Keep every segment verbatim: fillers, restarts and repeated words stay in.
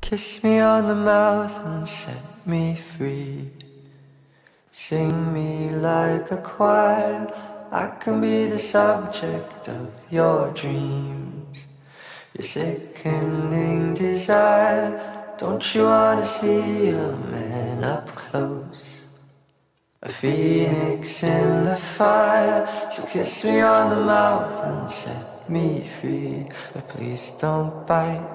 Kiss me on the mouth and set me free. Sing me like a choir, I can be the subject of your dreams. Your sickening desire, don't you wanna see a man up close? A phoenix in the fire, so kiss me on the mouth and set me free. But please don't bite.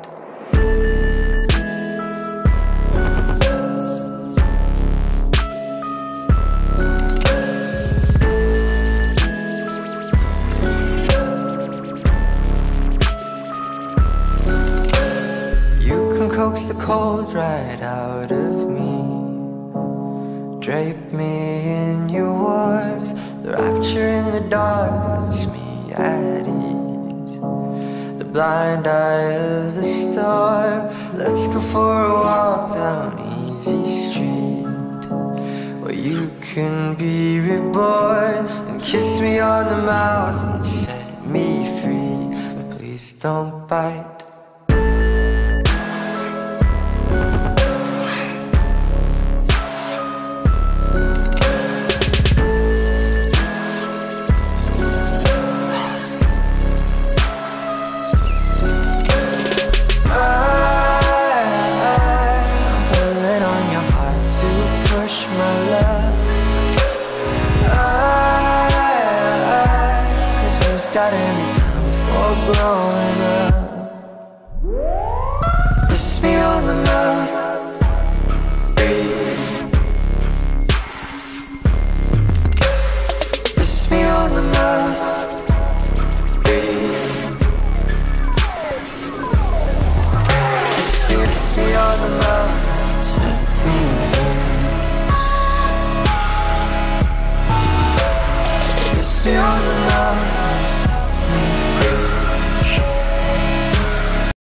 Coax the cold right out of me. Drape me in your warmth. The rapture in the dark puts me at ease. The blind eye of the storm. Let's go for a walk down Easy Street, where you can be reborn. And kiss me on the mouth and set me free. But please don't bite. Got any time for growing up? Kiss me on the mouth, breathe. Kiss me on the mouth, breathe. Kiss me, kiss me on the mouth, set me free. Kiss me on the mouth.